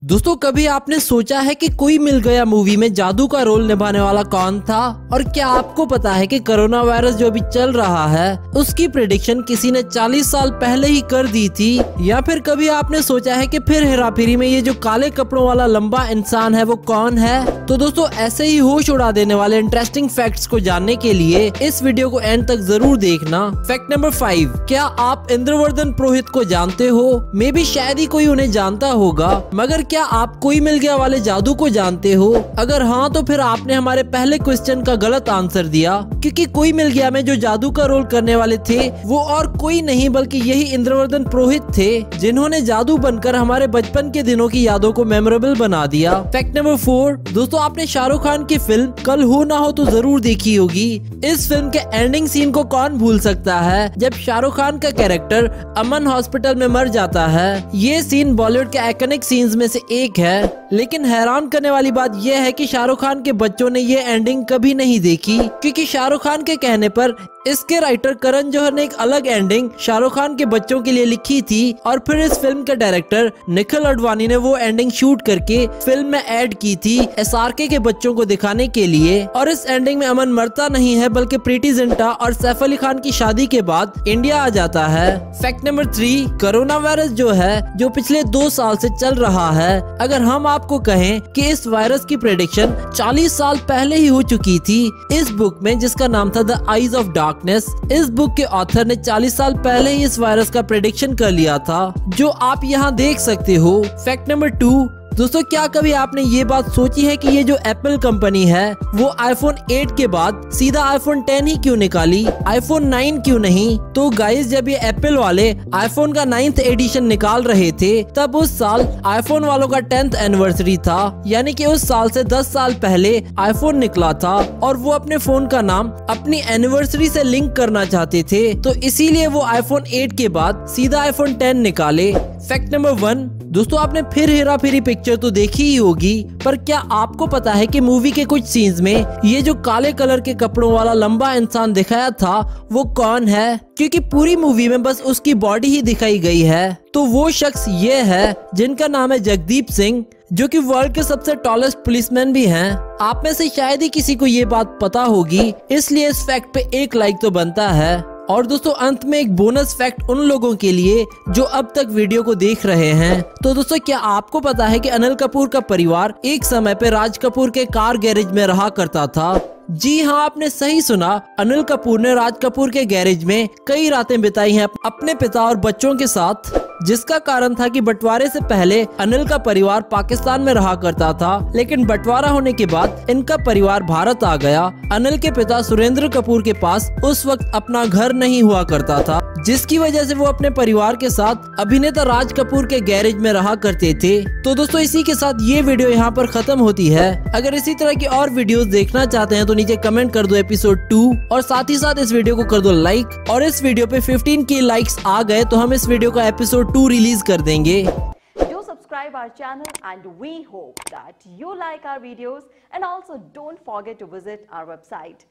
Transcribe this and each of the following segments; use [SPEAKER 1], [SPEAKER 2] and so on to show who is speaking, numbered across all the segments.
[SPEAKER 1] दोस्तों कभी आपने सोचा है कि कोई मिल गया मूवी में जादू का रोल निभाने वाला कौन था? और क्या आपको पता है कि कोरोना वायरस जो अभी चल रहा है उसकी प्रेडिक्शन किसी ने 40 साल पहले ही कर दी थी? या फिर कभी आपने सोचा है कि फिर हेराफेरी में ये जो काले कपड़ों वाला लंबा इंसान है वो कौन है? तो दोस्तों ऐसे ही होश उड़ा देने वाले इंटरेस्टिंग फैक्ट्स को जानने के लिए इस वीडियो को एंड तक जरूर देखना। फैक्ट नंबर 5, क्या आप इंद्रवर्धन पुरोहित को जानते हो? मे बी शायद ही कोई उन्हें जानता होगा, मगर क्या आप कोई मिल गया वाले जादू को जानते हो? अगर हाँ तो फिर आपने हमारे पहले क्वेश्चन का गलत आंसर दिया, क्योंकि कोई मिल गया में जो जादू का रोल करने वाले थे वो और कोई नहीं बल्कि यही इंद्रवर्धन पुरोहित थे, जिन्होंने जादू बनकर हमारे बचपन के दिनों की यादों को मेमोरेबल बना दिया। फैक्ट नंबर 4, दोस्तों आपने शाहरुख खान की फिल्म कल हो ना हो तो जरूर देखी होगी। इस फिल्म के एंडिंग सीन को कौन भूल सकता है, जब शाहरुख खान का कैरेक्टर अमन हॉस्पिटल में मर जाता है। ये सीन बॉलीवुड के आइकॉनिक सीन्स में से एक है, लेकिन हैरान करने वाली बात यह है कि शाहरुख खान के बच्चों ने ये एंडिंग कभी नहीं देखी, क्योंकि शाहरुख खान के कहने पर इसके राइटर करण जौहर ने एक अलग एंडिंग शाहरुख खान के बच्चों के लिए लिखी थी, और फिर इस फिल्म के डायरेक्टर निखिल अडवाणी ने वो एंडिंग शूट करके फिल्म में ऐड की थी एसआरके के बच्चों को दिखाने के लिए। और इस एंडिंग में अमन मरता नहीं है, बल्कि प्रीति जिंटा और सैफ अली खान की शादी के बाद इंडिया आ जाता है। फैक्ट नंबर 3, कोरोना वायरस जो है जो पिछले 2 साल से चल रहा है, अगर हम आपको कहें कि इस वायरस की प्रेडिक्शन 40 साल पहले ही हो चुकी थी इस बुक में जिसका नाम था द आईज ऑफ डार्कनेस। इस बुक के ऑथर ने 40 साल पहले ही इस वायरस का प्रेडिक्शन कर लिया था, जो आप यहाँ देख सकते हो। फैक्ट नंबर 2, दोस्तों क्या कभी आपने ये बात सोची है कि ये जो एप्पल कंपनी है वो आईफोन 8 के बाद सीधा आईफोन 10 ही क्यों निकाली, आईफोन 9 क्यों नहीं? तो गाइस, जब ये एप्पल वाले आईफोन का 9th एडिशन निकाल रहे थे तब उस साल आईफोन वालों का 10th एनिवर्सरी था, यानी कि उस साल से 10 साल पहले आईफोन निकला था और वो अपने फोन का नाम अपनी एनिवर्सरी से लिंक करना चाहते थे, तो इसीलिए वो आईफोन 8 के बाद सीधा आईफोन 10 निकाले। फैक्ट नंबर 1, दोस्तों आपने फिर हेरा फेरी पिक्चर तो देखी ही होगी, पर क्या आपको पता है कि मूवी के कुछ सीन्स में ये जो काले कलर के कपड़ों वाला लंबा इंसान दिखाया था वो कौन है? क्योंकि पूरी मूवी में बस उसकी बॉडी ही दिखाई गई है। तो वो शख्स ये है जिनका नाम है जगदीप सिंह, जो कि वर्ल्ड के सबसे टॉलेस्ट पुलिसमैन भी हैं। आप में से शायद ही किसी को ये बात पता होगी, इसलिए इस फैक्ट पे 1 लाइक तो बनता है। और दोस्तों अंत में एक बोनस फैक्ट उन लोगों के लिए जो अब तक वीडियो को देख रहे हैं। तो दोस्तों क्या आपको पता है कि अनिल कपूर का परिवार एक समय पे राज कपूर के कार गैरेज में रहा करता था? जी हाँ, आपने सही सुना, अनिल कपूर ने राज कपूर के गैरेज में कई रातें बिताई हैं अपने पिता और बच्चों के साथ, जिसका कारण था कि बंटवारे से पहले अनिल का परिवार पाकिस्तान में रहा करता था, लेकिन बंटवारा होने के बाद इनका परिवार भारत आ गया। अनिल के पिता सुरेंद्र कपूर के पास उस वक्त अपना घर नहीं हुआ करता था, जिसकी वजह से वो अपने परिवार के साथ अभिनेता राज कपूर के गैरेज में रहा करते थे। तो दोस्तों इसी के साथ ये वीडियो यहाँ पर खत्म होती है। अगर इसी तरह की और वीडियोस देखना चाहते हैं तो नीचे कमेंट कर दो एपिसोड 2, और साथ ही साथ इस वीडियो को कर दो लाइक। और इस वीडियो पे 15K लाइक्स आ गए तो हम इस वीडियो का एपिसोड 2 रिलीज कर देंगे।
[SPEAKER 2] Do subscribe our channel and we hope that you like our videos, and also don't forget to visit our website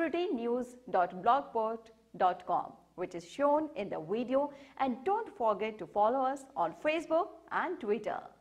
[SPEAKER 2] celebritynews.blogspot.com, which is shown in the video, and don't forget to follow us on Facebook and Twitter.